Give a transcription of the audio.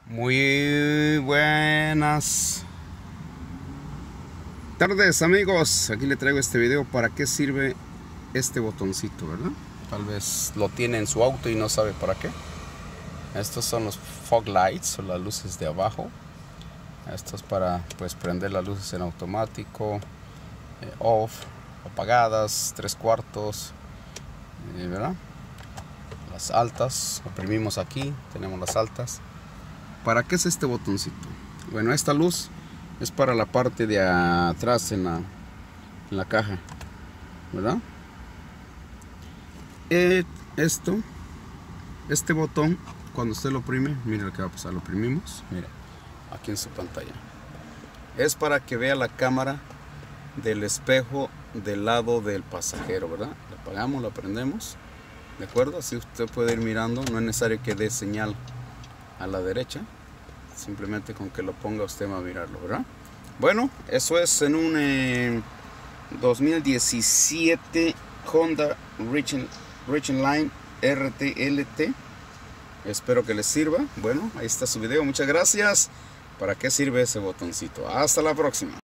Muy buenas tardes, amigos. Aquí le traigo este video. ¿Para qué sirve este botoncito, verdad? Tal vez lo tiene en su auto y no sabe para qué. Estos son los fog lights, o las luces de abajo. Esto es para pues prender las luces en automático, off, apagadas, 3/4, ¿verdad? Las altas, oprimimos aquí, tenemos las altas. ¿Para qué es este botoncito? Bueno, esta luz es para la parte de atrás en la caja, ¿verdad? Este botón, cuando usted lo oprime, mire lo que va a pasar. Lo oprimimos, mire, aquí en su pantalla. Es para que vea la cámara del espejo del lado del pasajero, ¿verdad? La apagamos, la prendemos, ¿de acuerdo? Así usted puede ir mirando. No es necesario que dé señal a la derecha, simplemente con que lo ponga usted va a mirarlo, ¿verdad? Bueno, eso es en un 2017 Honda Ridgeline RT-LT. Espero que les sirva. Bueno, ahí está su video. Muchas gracias. ¿Para qué sirve ese botoncito? Hasta la próxima.